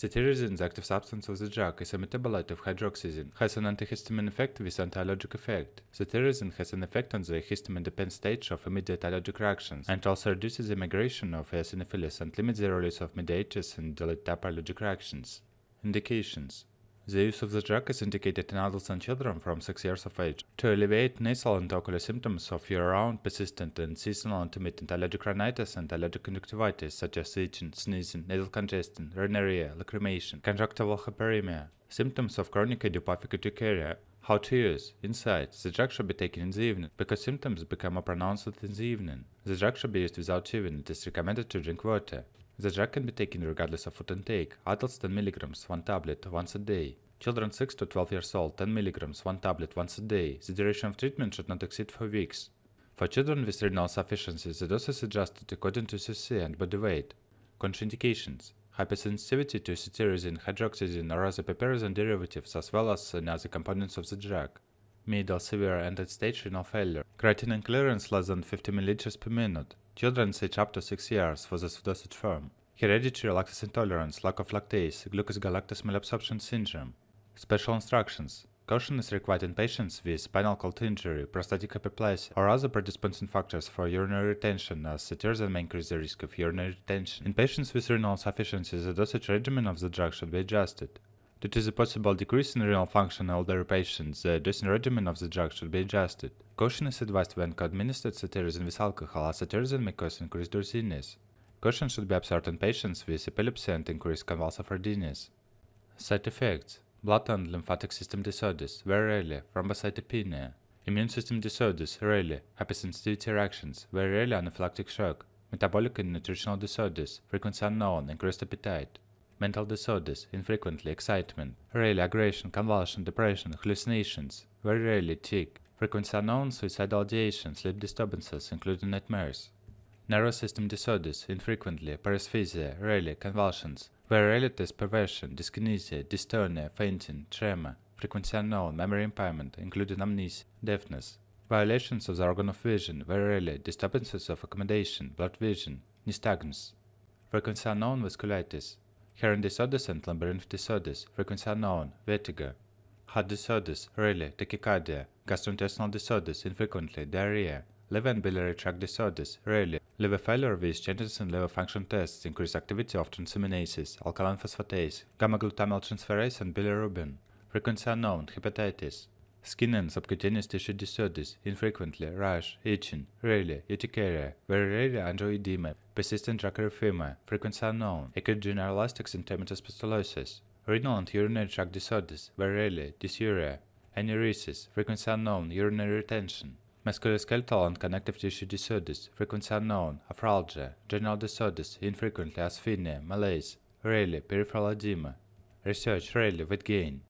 Cetirizine, the active substance of the drug, is a metabolite of hydroxyzine, has an antihistamine effect with antiallergic effect. Cetirizine has an effect on the histamine-dependent stage of immediate allergic reactions, and also reduces the migration of eosinophils and limits the release of mediators and delayed type allergic reactions. Indications. The use of the drug is indicated in adults and children from 6 years of age to alleviate nasal and ocular symptoms of year-round, persistent, and seasonal intermittent allergic rhinitis and allergic conjunctivitis such as itching, sneezing, nasal congestion, rhinorrhea, lacrimation, conjunctival hyperemia, symptoms of chronic idiopathic urticaria. How to use. Insight. The drug should be taken in the evening because symptoms become more pronounced in the evening. The drug should be used without chewing. It is recommended to drink water. The drug can be taken regardless of food intake. Adults 10 mg, 1 tablet, once a day. Children 6 to 12 years old, 10 mg, 1 tablet, once a day. The duration of treatment should not exceed 4 weeks. For children with renal insufficiency, the dose is adjusted according to cc and body weight. Contraindications. Hypersensitivity to cetirizine, hydroxyzine, or other piperazine derivatives, as well as other components of the drug. Middle, severe, and end-stage renal failure. Creatinine clearance less than 50 ml per minute. Children age up to 6 years for this dosage form. Hereditary lactose intolerance, lack of lactase, glucose-galactose malabsorption syndrome. Special instructions. Caution is required in patients with spinal cord injury, prostatic hyperplasia, or other predisposing factors for urinary retention, as cetirizine may increase the risk of urinary retention. In patients with renal insufficiency, the dosage regimen of the drug should be adjusted. Due to the possible decrease in renal function in elderly patients, the dosing regimen of the drug should be adjusted. Caution is advised when co-administered cetirizine with alcohol, as cetirizine may cause increased drowsiness. Caution should be observed in patients with epilepsy and increased convulsive readiness. Side effects. Blood and lymphatic system disorders, very rarely, thrombocytopenia. Immune system disorders, rarely, hypersensitivity reactions, very rarely anaphylactic shock. Metabolic and nutritional disorders, frequency unknown, increased appetite. Mental disorders, infrequently excitement, rarely aggression, convulsion, depression, hallucinations, very rarely tic. Frequency unknown, suicidal ideation, sleep disturbances, including nightmares. Nervous system disorders, infrequently, paresthesia, rarely, convulsions, very rarely test perversion, dyskinesia, dystonia, fainting, tremor, frequency unknown, memory impairment, including amnesia, deafness. Violations of the organ of vision, very rarely, disturbances of accommodation, blurred vision, nystagmus. Frequency unknown, vasculitis. Hearing disorders and labyrinth disorders, frequency unknown, vertigo. Heart disorders, rarely, tachycardia, gastrointestinal disorders, infrequently, diarrhea. Liver and biliary tract disorders, rarely. Liver failure with changes in liver function tests, increased activity of transaminases, alkaline phosphatase, gamma-glutamyl transferase, and bilirubin. Frequency unknown, hepatitis. Skin and subcutaneous tissue disorders, infrequently, rash, itching, rarely, urticaria, very rarely, angioedema, persistent drug erythema, frequency unknown, acute generalized exanthematous pustulosis. Renal and urinary tract disorders, very rarely, dysuria, enuresis, frequency unknown, urinary retention. Musculoskeletal and connective tissue disorders, frequency unknown, arthralgia, general disorders, infrequently, asthenia, malaise, rarely, peripheral edema. Research, rarely, weight gain.